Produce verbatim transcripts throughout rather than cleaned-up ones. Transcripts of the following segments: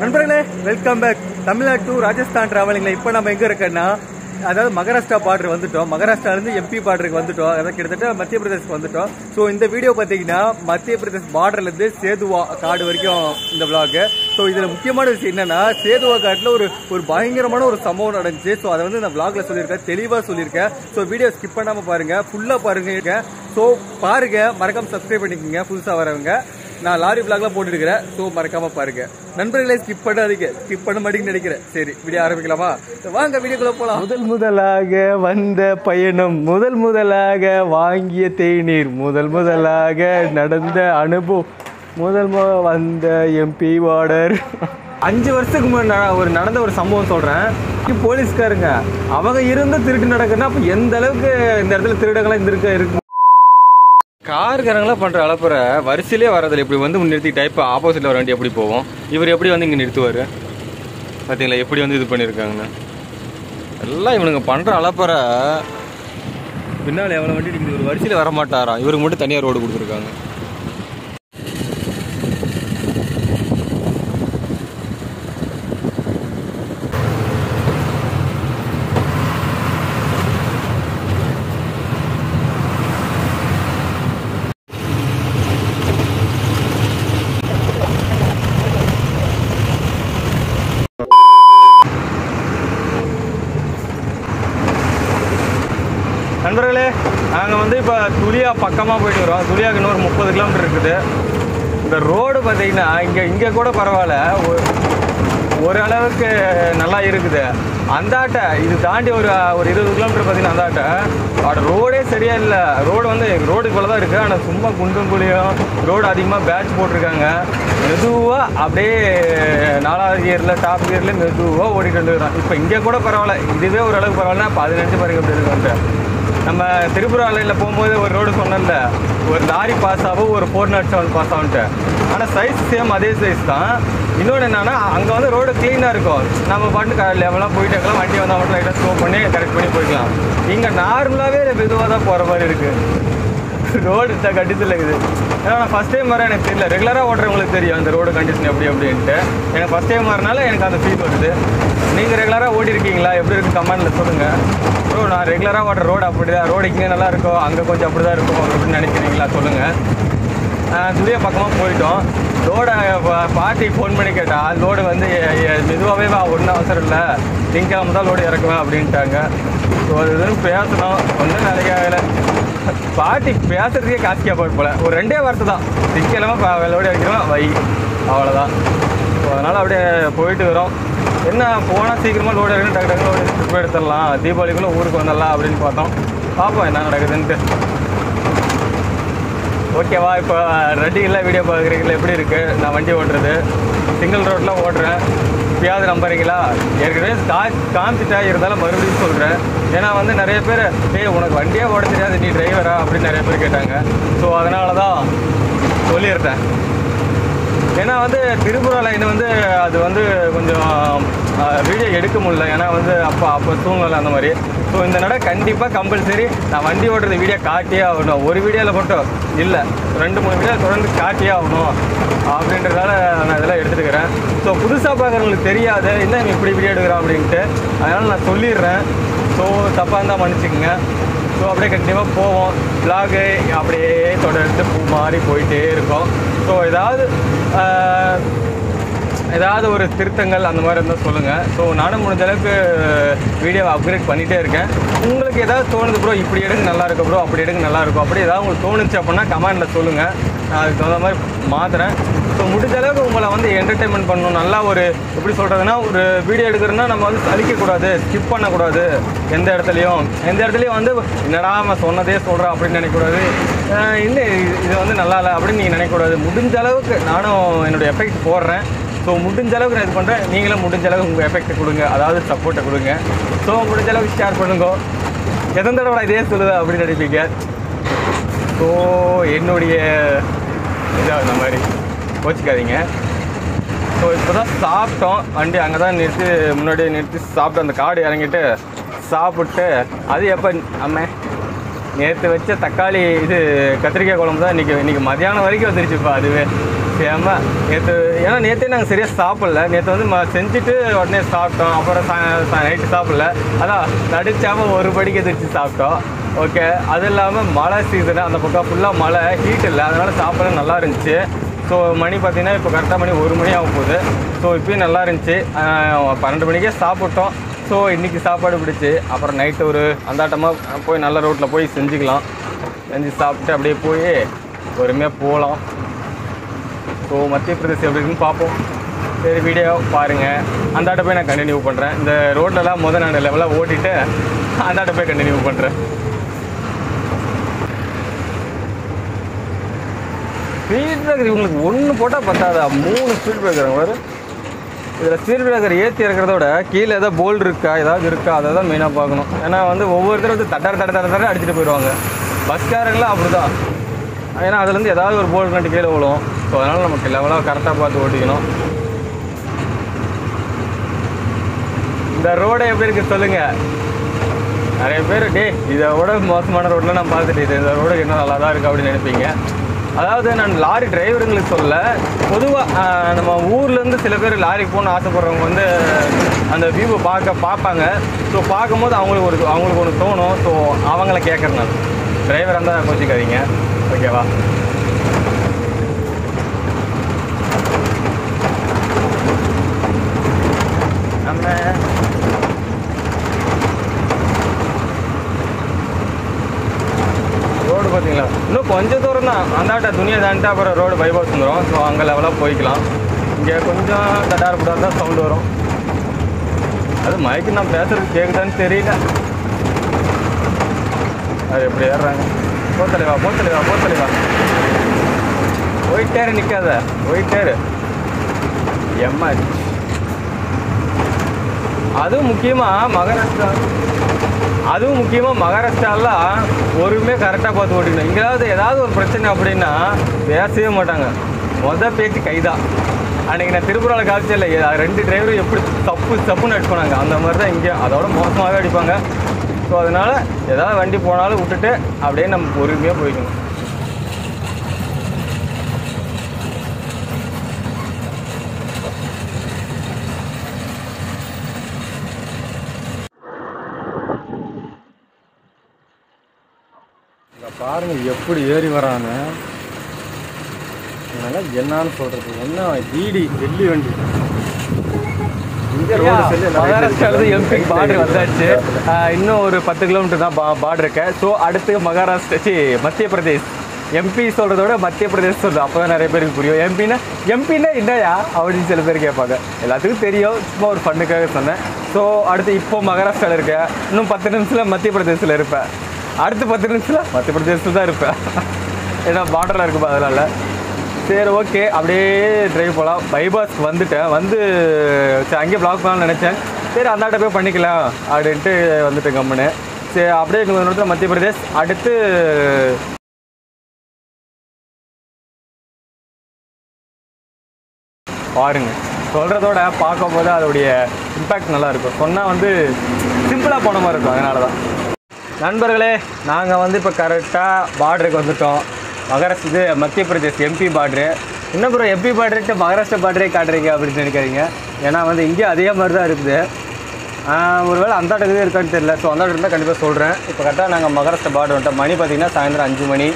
நண்பர்களே welcome back Tamil Nadu to Rajasthan டிராவலிங்ல இப்போ நம்ம எங்க இருக்கோம்னா அதாவது மகாராஷ்டிரா பார்டர் வந்துட்டோம். மகாராஷ்டிரால இருந்து எம்பி பார்டருக்கு வந்துட்டோம். அதாவது கிட்டத்தட்ட மத்திய பிரதேஷ்க்கு வந்துட்டோம். ஸோ இந்த வீடியோ பார்த்தீங்கன்னா மத்திய பிரதேஷ் பார்டர்ல இருந்து சேதுவா காடு வரைக்கும் இந்த விளாக். ஸோ இதுல முக்கியமான விஷயம் என்னன்னா சேதுவா காட்டுல ஒரு ஒரு பயங்கரமான ஒரு சம்பவம் நடந்துச்சு. ஸோ அதை வந்து இந்த விளாக்ல சொல்லியிருக்கேன், தெளிவா சொல்லியிருக்கேன். ஸோ வீடியோ ஸ்கிப் பண்ணாம பாருங்க, ஃபுல்லா பாருங்க. ஸோ பாருங்க, மறக்காம சப்ஸ்கிரைப் பண்ணிக்கோங்க புதுசா வரவங்க. நான் லாரி பிளாக்லாம் போட்டுருக்கிறேன். ஸோ மறக்காம பாருங்க நண்பர்களே, ஸ்கிப் பண்ணாதீங்க. ஸ்கிப் பண்ண மாட்டேங்குன்னு நினைக்கிறேன். சரி வீடியோ ஆரம்பிக்கலாமா? வாங்க வீடியோக்குள்ள போலாம். முதல் முதலாக வந்த பயணம், முதல் முதலாக வாங்கிய தேநீர், முதல் முதலாக நடந்த அனுபவம், முதல் வந்த எம்பி வார்டர். அஞ்சு வருஷத்துக்கு முன்னாடி ஒரு நடந்த ஒரு சம்பவம் சொல்றேன். போலீஸ்காரங்க அவங்க இருந்த திருட்டு நடக்குன்னா அப்ப எந்த அளவுக்கு இந்த இடத்துல திருடங்களாம் இருந்திருக்க இருக்கு. கார்காரங்களாம் பண்ற அளப்புற வரிசையிலே வரதில்லை. இப்படி வந்து நிறுத்திட்டா இப்போ ஆப்போசிட்ல வர வண்டி எப்படி போவோம், இவர் எப்படி வந்து இங்கே நிறுத்துவார் பார்த்தீங்களா? எப்படி வந்து இது பண்ணியிருக்காங்கன்னு எல்லாம் இவனுங்க பண்ற அளப்புற. பின்னால் எவ்வளோ வண்டி இருக்குது, ஒரு வரிசையில் வரமாட்டாராம். இவருக்கு மட்டும் தனியாக ரோடு கொடுத்துருக்காங்க. நண்பர்களே, நாங்கள் வந்து இப்போ துளியா பக்கமாக போயிட்டு வரோம். துளியாவுக்கு இன்னொரு முப்பது கிலோமீட்டர் இருக்குது. இந்த ரோடு பார்த்தீங்கன்னா இங்கே இங்கே கூட பரவாயில்ல, ஓரளவுக்கு நல்லா இருக்குது. அந்தாட்ட இது தாண்டி ஒரு ஒரு இருபது கிலோமீட்டர் பார்த்தீங்கன்னா அந்தாட்ட அதோட ரோடே சரியா இல்லை. ரோடு வந்து ரோடுக்கு போல தான் இருக்குது, ஆனால் சும்மா குண்டும் குழியும். ரோடு அதிகமாக பேட்ச் போட்டிருக்காங்க. மெதுவாக அப்படியே நாலாவது கியரில் டாப் கியர்லேயே மெதுவாக ஓடிட்டு வந்துருக்கோம். இப்போ இங்கே கூட பரவாயில்ல, இதுவே ஓரளவுக்கு பரவாயில்ல. பதினஞ்சு பாருங்க அப்படி இருக்குன்ட்டு. நம்ம திருப்புராலையில் போகும்போது ஒரு ரோடு சொன்னல, ஒரு லாரி பாஸ் ஆகும், ஒரு ஃபோர் நாட் செவன் பாஸ் ஆகுன்ட்டு. ஆனால் சைஸ் சேம் அதே சைஸ் தான். இன்னொன்று என்னன்னா அங்கே வந்து ரோடு க்ளீனாக இருக்கும். நம்ம பாட்டு லெவலாக போயிட்டு இருக்கலாம், வண்டி வந்தால் மட்டும் லைட்டாக ஸ்லோ பண்ணி கரெக்ட் பண்ணி போய்க்கலாம். இங்கே நார்மலாகவே மெதுவாக தான் போகிற மாதிரி இருக்குது. ரோடு இந்த கண்டிஷனில் இருக்குது. ஏன்னா நான் ஃபஸ்ட் டைம் வர எனக்கு தெரியல, ரெகுலராக ஓட்டுறவங்களுக்கு தெரியும் அந்த ரோடு கண்டிஷன் எப்படி அப்படின்ட்டு. எனக்கு ஃபஸ்ட் டைம் வரனால எனக்கு அந்த ஃபீல் வருது. நீங்கள் ரெகுலராக ஓட்டிருக்கீங்களா, எப்படி இருக்குது கமெண்டில் சொல்லுங்கள். ப்ரோ நான் ரெகுலராக ஓட்டுற ரோடு அப்படி தான், ரோடு இங்கே நல்லா இருக்கும், அங்கே கொஞ்சம் அப்படி தான் இருக்கும் அப்படின்னு நினைக்கிறீங்களா சொல்லுங்கள். துளிய பக்கமாக போயிட்டோம். ரோடை பாட்டி ஃபோன் பண்ணி கேட்டால் லோடு வந்து மெதுவாகவே ஒன்றும் அவசரம் இல்லை, திங்கக்கிழமை தான் லோடு இறக்குவேன் அப்படின்ட்டாங்க. ஸோ அது இதுன்னு பேசணும், ஒன்றும் நிறைய வேலை. பாட்டி பேசுறதுக்கே காசிக்காக போயிட்டு போல, ஒரு ரெண்டே வார்த்தை தான், திங்கக்கிழமை லோடு இறக்குவேன் வை, அவ்வளோதான். ஸோ அதனால் அப்படியே போயிட்டு வரோம். என்ன போனால் சீக்கிரமாக லோடு இறக்கணும், டக்கு டக்கு லோடு ட்ரிப் எடுத்துடலாம், தீபாவளிக்குள்ளே ஊருக்கு வந்துடலாம் அப்படின்னு பார்த்தோம். பார்ப்போம் என்ன நடக்குதுன்ட்டு. ஓகேவா, இப்போ ரெட்டிங்களா வீடியோ பார்க்குறீங்களா, எப்படி இருக்குது நான் வண்டி ஓட்டுறது? சிங்கிள் ரோட்டில் ஓட்டுறேன். இப்போயாவது நம்புறீங்களா? ஏற்கனவே கா காமிச்சிட்டா இருந்தாலும் மறுபடியும் சொல்கிறேன். ஏன்னா வந்து நிறைய பேர் ஏய் உனக்கு வண்டியே ஓட தெரியாது, நீ டிரைவரா அப்படின்னு நிறைய பேர் கேட்டாங்க. ஸோ அதனால தான் சொல்லியிருந்தேன். ஏன்னா வந்து திருப்புரா லைன் வந்து அது வந்து கொஞ்சம் வீடியோ எடுக்க முடியல, ஏன்னா வந்து அப்போ அப்போ சூழ்நிலை அந்த மாதிரி. ஸோ இந்த நட கண்டிப்பாக கம்பல்சரி நான் வண்டி ஓட்டுறது வீடியோ காட்டியே ஆகணும். ஒரு வீடியோவில் மட்டும் இல்லை, ரெண்டு மூணு வீடியோ தொடர்ந்து காட்டியே ஆகணும் அப்படின்றதால நான் இதெல்லாம் எடுத்துக்கிறேன். ஸோ புதுசாக பார்க்குறவங்களுக்கு தெரியாது என்ன இப்படி வீடியோ எடுக்கிறோம் அப்படின்ட்டு, அதனால் நான் சொல்லிடுறேன். ஸோ தப்பாக இருந்தால் மன்னிச்சுக்கோங்க. ஸோ அப்படியே கண்டிப்பாக போவோம். விளாகு அப்படியே தொடர்ந்து பூ மாதிரி போயிட்டே இருக்கோம். ஸோ ஏதாவது ஏதாவது ஒரு திருத்தங்கள் அந்த மாதிரி இருந்தால் சொல்லுங்கள். ஸோ நானும் முடிஞ்ச அளவுக்கு வீடியோவை அப்கிரேட் பண்ணிகிட்டே இருக்கேன். உங்களுக்கு ஏதாவது தோணுது ப்ரோ இப்படி எடுங்க நல்லா இருக்கும் ப்ரோ, அப்படி எடுங்க நல்லா இருக்கும், அப்படி ஏதாவது உங்களுக்கு தோணுச்சு அப்படின்னா கமெண்டில் சொல்லுங்கள், நான் அதுக்கு தகுந்த மாதிரி மாற்றுறேன். ஸோ முடிஞ்ச அளவுக்கு உங்களை வந்து என்டர்டெயின்மெண்ட் பண்ணணும். நல்லா ஒரு எப்படி சொல்கிறதுனா, ஒரு வீடியோ எடுக்கிறதுனா நம்ம வந்து சலிக்கக்கூடாது, ஸ்கிப் பண்ணக்கூடாது. எந்த இடத்துலையும் எந்த இடத்துலையும் வந்து என்னடா நம்ம சொன்னதே சொல்கிறோம் அப்படின்னு நினைக்கக்கூடாது. இல்லை இது வந்து நல்லா இல்லை அப்படின்னு நீங்கள் நினைக்கக்கூடாது. முடிஞ்ச அளவுக்கு நானும் என்னோடய எஃபெக்ட் போடுறேன். ஸோ முடிஞ்ச அளவுக்கு நான் இது பண்ணுறேன். நீங்களும் முடிஞ்ச அளவுக்கு உங்கள் எஃபெக்ட்டை கொடுங்க, அதாவது சப்போர்ட்டை கொடுங்க. ஸோ முடிஞ்ச அளவுக்கு ஷேர் பண்ணுங்க. எத்தனை தடவை இதே சொல்லுவேன் அப்படின்னு நினைப்பீங்க. ஸோ என்னுடைய இதாக இந்த மாதிரி கோச்சிக்காதீங்க. ஸோ இப்போ தான் சாப்பிட்டோம், வண்டி அங்கே தான் நிறுத்தி முன்னாடியே நிறுத்தி சாப்பிட்டு அந்த காடு இறங்கிட்டு சாப்பிட்டு, அது எப்போ அம்மே நேற்று வச்ச தக்காளி இது கத்திரிக்காய் குழம்பு தான் இன்றைக்கி இன்றைக்கி மதியானம் வரைக்கும் வந்துருச்சுப்பா. அதுவே சேம நேற்று ஏன்னா நேற்றே நாங்கள் சரியாக சாப்பிடல. நேற்று வந்து ம செஞ்சுட்டு உடனே சாப்பிட்டோம். அப்புறம் நைட்டு சாப்பிடல. அதான் நடிச்சாமல் ஒரு படிக்க எதிர்த்து சாப்பிட்டோம். ஓகே. அது இல்லாமல் மழை சீசனு அந்த பக்கம் ஃபுல்லாக மழை, ஹீட் இல்லை, அதனால் சாப்பிட நல்லா இருந்துச்சு. ஸோ மணி பார்த்திங்கன்னா இப்போ கரெக்டாக மணி ஒரு மணி ஆகும் போகுது. ஸோ இப்போயும் நல்லா இருந்துச்சு. பன்னெண்டு மணிக்கே சாப்பிட்டோம். ஸோ இன்றைக்கி சாப்பாடு பிடிச்சி அப்புறம் நைட்டு ஒரு அந்தாட்டமாக போய் நல்ல ரோட்டில் போய் செஞ்சுக்கலாம். செஞ்சு சாப்பிட்டு அப்படியே போய் பொறுமையாக போகலாம். ஸோ மத்திய பிரதேசம் எப்படி இருக்குன்னு பார்ப்போம். சரி, வீடியோ பாருங்கள். அந்தாட்ட போய் நான் கண்டினியூ பண்ணுறேன். இந்த ரோட்லலாம் முதல் நான் லெவலாக ஓட்டிட்டு அந்தாட்ட போய் கண்டினியூ பண்ணுறேன். ஸ்பீட் பிரேக்கர் இவங்களுக்கு ஒன்று போட்டால் பத்தாதா, மூணு ஸ்பீட் பிரேக்கர் வரும். இதில் ஸ்பீட் பிரேக்கர் ஏற்றி இருக்கிறத விட கீழே ஏதாவது போல்டு இருக்கா ஏதாவது இருக்கா அதை தான் மெயினாக பார்க்கணும். ஏன்னா வந்து ஒவ்வொருத்தரும் வந்து தட்டார தட தட தட அடிச்சுட்டு போயிடுவாங்க. பஸ்காரங்களாம் அப்படி தான். ஏன்னா அதுலேருந்து ஏதாவது ஒரு போல்டு கண்டு கீழே விழும். ஸோ அதனால் நமக்கு லெவலாக கரெக்டாக பார்த்து ஓட்டிக்கணும். இந்த ரோடை எப்படி இருக்குது சொல்லுங்கள். நிறைய பேர் டே இதை விட மோசமான ரோட்டில் நான் பார்த்துட்டு இது இந்த ரோடு இன்னும் நல்லா தான் இருக்குது அப்படின்னு நினைப்பீங்க. அதாவது நான் லாரி டிரைவருங்களுக்கு சொல்ல, பொதுவாக நம்ம ஊர்லேருந்து சில பேர் லாரி போகணுன்னு ஆசைப்படுறவங்க வந்து அந்த வியூவை பார்க்க பார்ப்பாங்க. ஸோ பார்க்கும்போது அவங்களுக்கு ஒரு அவங்களுக்கு ஒன்று தோணும். ஸோ அவங்கள கேட்குறேன் நான். டிரைவராக இருந்தால் கோச்சிக்காதீங்க, ஓகேவா? நம்ம ரோடு பார்த்தீங்களா, இன்னும் கொஞ்சம் தூரம் தான். அந்தாட்ட துணியை தாண்டிட்டு அப்புறம் ரோடு பைபாஸ் வந்துடும். ஸோ அங்கே லெவலாக போய்க்கலாம். இங்கே கொஞ்சம் தட்டார கூட தான் சவுண்டு வரும். அது மைக்கு நான் பேசுறது கேட்குதான்னு தெரியல. அது எப்படி ஏறுறாங்க. போத்தலைவா போத்தலைவா போத்தலைவா போயிட்டேரு, நிற்காத போயிட்டேரு. எம்மா அதுவும் முக்கியமாக மகாராஷ்டிரா அதுவும் முக்கியமாக மகாராஷ்டிராலாம் ஒருமே கரெக்டாக பார்த்து ஓட்டிக்கணும். இங்கேயாவது ஏதாவது ஒரு பிரச்சனை அப்படின்னா பேசவே மாட்டாங்க. மொதல் பேச்சு கைதான். அன்றைக்கி நான் திருப்பூராவில் காமிச்சல ரெண்டு டிரைவரும் எப்படி தப்பு தப்புன்னு அடிப்பாங்க. அந்த மாதிரி தான் இங்கே அதோட மோசமாகவே அடிப்பாங்க. ஸோ அதனால் ஏதாவது வண்டி போனாலும் விட்டுட்டு அப்படியே நம்ம பொறுமையாக போய்க்கணும். பாருங்க எப்படி ஏறி வரான்னு. அதனால் என்னான்னு சொல்கிறது என்ன ஈடி வெள்ளி வண்டி. மகாராஷ்டிராவில் எம்பி பார்டர் வந்தாச்சு. இன்னும் ஒரு பத்து கிலோமீட்டர் தான் பா பார்டர் இருக்க. ஸோ அடுத்து மகாராஷ்டிரா மத்திய பிரதேஷ். எம்பி சொல்கிறத விட மத்திய பிரதேஷ் சொல்கிறது அப்போ தான் நிறைய பேருக்கு புரியும். எம்பின்னா எம்பின்னா என்னையா அப்படின்னு சில பேர் கேட்பாங்க. எல்லாத்துக்கும் தெரியும், சும்மா ஒரு ஃபண்ணுக்காக சொன்னேன். ஸோ அடுத்து இப்போ மகாராஷ்டிராவில் இருக்க. இன்னும் பத்து நிமிஷத்தில் மத்திய பிரதேசத்தில் இருப்பேன். அடுத்து பத்து நிமிஷத்தில் மத்திய பிரதேசத்தில் தான் இருப்பேன். ஏன்னா பார்டரில் இருக்குப்பா அதனால். சரி, ஓகே, அப்படியே ட்ரைவ் போகலாம். பைபாஸ்க்கு வந்துட்டேன். வந்து சரி அங்கேயே ப்ளாக் பண்ணலாம்னு நினச்சேன். சரி அந்தாட்ட போய் பண்ணிக்கலாம் அப்படின்ட்டு வந்துட்டேன் கம்முன்னு. சரி அப்படியே கொஞ்சம் நேரத்தில் மத்திய பிரதேஷ். அடுத்து பாருங்க, சொல்கிறதோட பார்க்கும்போது அதோடைய இம்பேக்ட் நல்லாயிருக்கும். சொன்னால் வந்து சிம்பிளாக போன மாதிரி இருக்கும். அதனால தான் நண்பர்களே, நாங்கள் வந்து இப்போ கரெக்டாக பார்டருக்கு வந்துவிட்டோம். மகாராஷ்டிரா இது மத்திய பிரதேஷ் எம்பி பார்டரு. இன்னும் அப்புறம் எம்பி பார்டர்ட்டு மகாராஷ்டிரா பார்டரே காட்டுறீங்க அப்படின்னு நினைக்கிறீங்க. ஏன்னா வந்து இங்கே அதே மாதிரி தான் இருக்குது. ஒருவேளை அந்த இடத்துக்கு இருக்கான்னு தெரியல. ஸோ அந்த இடத்துல இருந்தால் கண்டிப்பாக சொல்கிறேன். இப்போ கரெக்டாக நாங்கள் மகாராஷ்டிரா பார்டர் வந்துட்டோம். மணி பார்த்திங்கன்னா சாயந்தரம் அஞ்சு மணி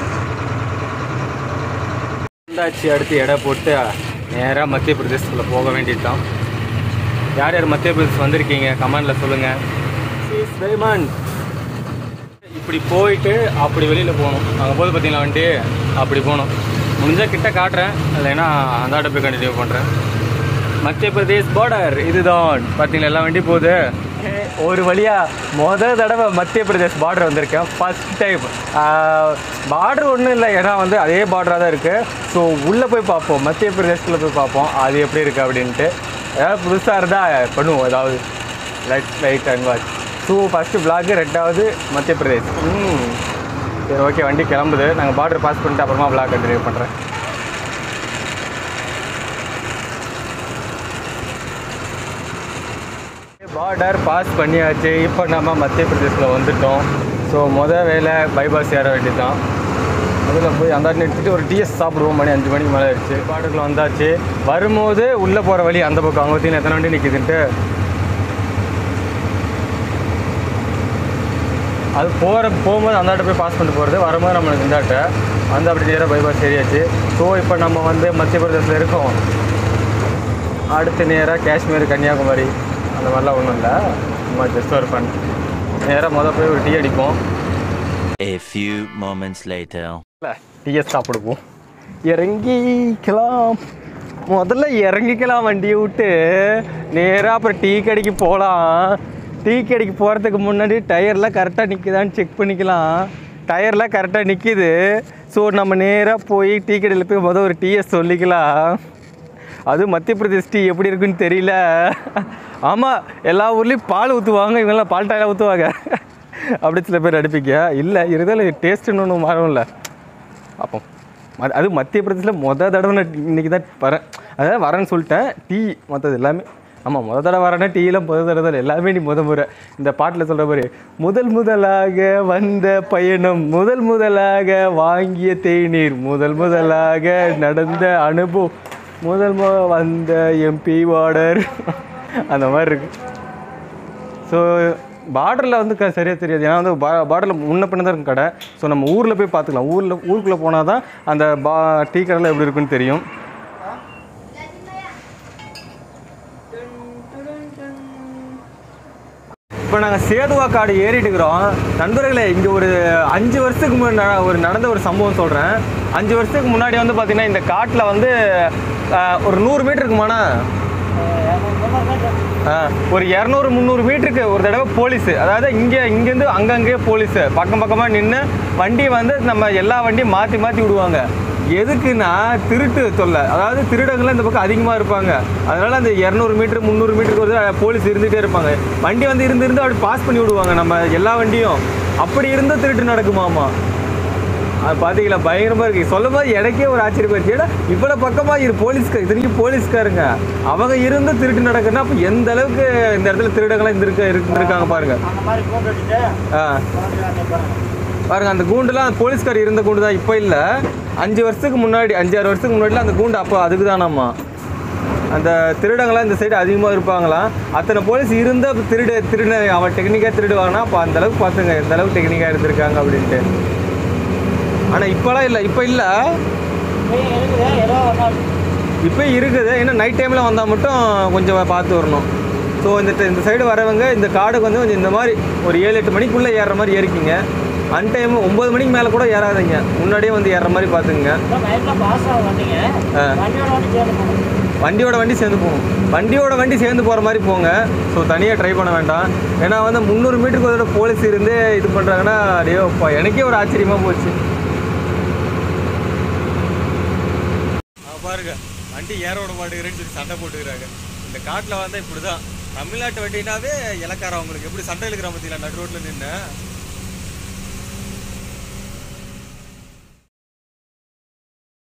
வந்தாச்சு. அடுத்து எடை போட்டு நேராக மத்திய பிரதேசத்துக்குள்ளே போக வேண்டியது தான். யார் யார் மத்திய பிரதேஷ் வந்திருக்கீங்க கமெண்டில் சொல்லுங்கள். இப்படி போயிட்டு அப்படி வெளியில் போகணும். அங்கே போது பார்த்தீங்களா வண்டி அப்படி போகணும். முடிஞ்சால் கிட்ட காட்டுறேன், இல்லைன்னா அந்த ஆட்டோ போய் கண்டினியூ பண்ணுறேன். மத்திய பிரதேஷ் பார்டர் இதுதான். பார்த்தீங்களா எல்லா வண்டி போகுது. ஒரு வழியாக மொதல் தடவை மத்திய பிரதேஷ் பார்டர் வந்திருக்கேன். First time. பார்டர் ஒன்றும் இல்லை, ஏன்னா வந்து அதே பார்டராக தான் இருக்குது. ஸோ உள்ளே போய் பார்ப்போம், மத்திய பிரதேசத்தில் போய் பார்ப்போம் அது எப்படி இருக்குது அப்படின்ட்டு. ஏதாவது புதுசாக இருந்தால் பண்ணுவோம், ஏதாவது light light and watch. So first block, ரெண்டாவது மத்திய பிரதேஷ். ம் சரி, ஓகே, வண்டி கிளம்புது. நாங்கள் பார்டர் பாஸ் பண்ணிட்டு அப்புறமா பிளாக் கண்டினியூ பண்ணுறேன். பார்டர் பாஸ் பண்ணியாச்சு. இப்போ நம்ம மத்திய பிரதேசில் வந்துட்டோம். ஸோ மொதல் வேலை பைபாஸ் ஏற வேண்டியது தான். அதில் போய் அந்த ஆட்டை எடுத்துகிட்டு ஒரு டிஎஸ் சாப்பிடுவோம். மணி அஞ்சு மணிக்கு மேலே ஆயிடுச்சு. பாட்டுக்குள்ள வந்தாச்சு. வரும்போது உள்ளே போகிற வழி அந்த பக்கம் அங்கே பார்த்தீங்கன்னா எத்தனை வண்டி நிற்குதுன்ட்டு அது போகிற போகும்போது அந்த ஆட்டை போய் பாஸ் பண்ணிட்டு போகிறது, வரும்போது நம்மளுக்கு இந்த ஆட்டை வந்து அப்படி நேராக பைபாஸ் ஏரியாச்சு. ஸோ இப்போ நம்ம வந்து மத்திய பிரதேசத்தில் இருக்கோம். அடுத்து நேராக காஷ்மீர், கன்னியாகுமரி அந்த மாதிரிலாம் ஒன்றும் இல்லை, சும்மா ஜஸ்ட் ஒரு ஃபன். நேராக மொதல் போய் ஒரு டீ அடிப்போம். A few moments later. டீஎஸ் சாப்பிடுவோம். இறங்கிக்கலாம், முதல்ல இறங்கிக்கலாம் வண்டியை விட்டு. நேராக அப்புறம் டீ கடைக்கு போகலாம். டீ கடைக்கு போகிறதுக்கு முன்னாடி டயர்லாம் கரெக்டாக நிற்குதான்னு செக் பண்ணிக்கலாம். டயர்லாம் கரெக்டாக நிற்கிது. ஸோ நம்ம நேராக போய் டீ கடையில் போய் மொதல் ஒரு டீஎஸ் சொல்லிக்கலாம். அதுவும் மத்திய பிரதேஷ் டீ எப்படி இருக்குன்னு தெரியல. ஆமாம், எல்லா ஊர்லேயும் பால் ஊற்றுவாங்க, இவங்கெல்லாம் பால் டாயில் ஊற்றுவாங்க. அப்படி சில பேர் அடிப்பிக்க இல்லை, இருந்தாலும் டேஸ்ட்டுன்னு ஒன்று மாறும்ல. அப்போ அது அது மத்திய பிரதேசில் மொதல் தடவை நான் இன்றைக்கி தான் வரேன். அதாவது வரேன்னு சொல்லிட்டேன். டீ மற்றது எல்லாமே ஆமாம், மொதல் தடவை வரேன்னா டீலாம் முதல் தடவை எல்லாமே நீ முத முறை. இந்த பாட்டில் சொல்கிற மாதிரி முதல் முதலாக வந்த பயணம், முதல் முதலாக வாங்கிய தேநீர், முதல் முதலாக நடந்த அனுபவம், முதல் முத வந்த எம்பி வார்டர், அந்த மாதிரி இருக்குது. ஸோ பார்டரில் வந்து க சரியாக தெரியாது. ஏன்னா வந்து பா பார்டரில் முன்ன பின்ன தான் இருக்கும் கடை. ஸோ நம்ம ஊரில் போய் பார்த்துக்கலாம். ஊரில் ஊருக்குள்ளே போனால் தான் அந்த பா டீ கடையில் எப்படி இருக்குன்னு தெரியும். இப்போ நாங்கள் சேதுவா காடு ஏறிட்டு இருக்கிறோம். நண்பர்களே, இங்கே ஒரு அஞ்சு வருஷத்துக்கு முன்னாடி ஒரு நடந்த ஒரு சம்பவம் சொல்கிறேன். அஞ்சு வருஷத்துக்கு முன்னாடி வந்து பார்த்திங்கன்னா இந்த காட்டில் வந்து ஒரு நூறு மீட்டர் இருக்குமாண்ணா, ஒரு இரநூறு முந்நூறு மீட்டருக்கு ஒரு தடவை போலீஸு, அதாவது இங்கே இங்கேருந்து அங்கங்கே போலீஸு பக்கம் பக்கமாக நின்று வண்டி வந்து நம்ம எல்லா வண்டியும் மாற்றி மாற்றி விடுவாங்க. எதுக்குன்னா திருட்டு தொல்லை, அதாவது திருடங்கள்லாம் இந்த பக்கம் அதிகமாக இருப்பாங்க. அதனால் அந்த இரநூறு மீட்டர் முந்நூறு மீட்டருக்கு ஒரு போலீஸ் இருந்துகிட்டே இருப்பாங்க. வண்டி வந்து இருந்து இருந்து அப்படி பாஸ் பண்ணி விடுவாங்க நம்ம எல்லா வண்டியும். அப்படி இருந்தால் திருட்டு நடக்குமாமா. அது பார்த்தீங்களா, பயங்கரமாக இருக்குது. சொல்லும் போது எனக்கே ஒரு ஆச்சரியமாயிருச்சு. ஏன்னா இவ்வளோ பக்கமாக இரு போலீஸ்கார், இத்தனைக்கும் போலீஸ்காருங்க, அவங்க இருந்து திருட்டு நடக்குன்னா அப்போ எந்த அளவுக்கு இந்த இடத்துல திருடங்கள்லாம் இருந்திருக்க இருந்திருக்காங்க பாருங்கள். ஆ பாருங்கள், அந்த கூண்டுலாம் போலீஸ்கார் இருந்த கூண்டு தான், இப்போ இல்லை. அஞ்சு வருஷத்துக்கு முன்னாடி அஞ்சாறு வருஷத்துக்கு முன்னாடிலாம் அந்த கூண்டு அப்போ அதுக்கு தானாம்மா. அந்த திருடங்களாம் இந்த சைடு அதிகமாக இருப்பாங்களாம். அத்தனை போலீஸ் இருந்தால் திருடு திருடு அவன் டெக்னிக்காக திருடுவாங்கன்னா அப்போ அந்தளவுக்கு பார்த்துங்க எந்த அளவுக்கு டெக்னிக்காக இருந்திருக்காங்க அப்படின்ட்டு. ஆனால் இப்போலாம் இல்லை, இப்போ இல்லை, இப்போ இருக்குது. ஏன்னா நைட் டைமில் வந்தால் மட்டும் கொஞ்சம் பார்த்து வரணும். ஸோ இந்த இந்த சைடு வரவங்க இந்த காடுக்கு வந்து கொஞ்சம் இந்த மாதிரி ஒரு ஏழு எட்டு மணிக்குள்ளே ஏறுற மாதிரி ஏறிக்கிங்க. அன் டைம் ஒம்பது மணிக்கு மேலே கூட ஏறாதீங்க, முன்னாடியே வந்து ஏறுற மாதிரி பார்த்துக்குங்க. வண்டியோட வண்டி சேர்ந்து போகும், வண்டியோட வண்டி சேர்ந்து போகிற மாதிரி போங்க. ஸோ தனியாக ட்ரை பண்ண வேண்டாம். ஏன்னா வந்து முந்நூறு மீட்டருக்கு ஒரு போலீஸ் இருந்து இது பண்ணுறாங்கன்னா அப்படியே எனக்கே ஒரு ஆச்சரியமாக போச்சு. பாருங்க, வண்டி ஏற விட மாட்டேங்கிறேன்னு சொல்லி சண்டை போட்டுக்கிறாங்க. இந்த காட்டில் வந்தால் இப்படி தான். தமிழ்நாட்டு வண்டினாவே இலக்காரம் அவங்களுக்கு எப்படி சண்டை இழுக்கிற பார்த்தீங்களா, நடு ரோட்டில் நின்று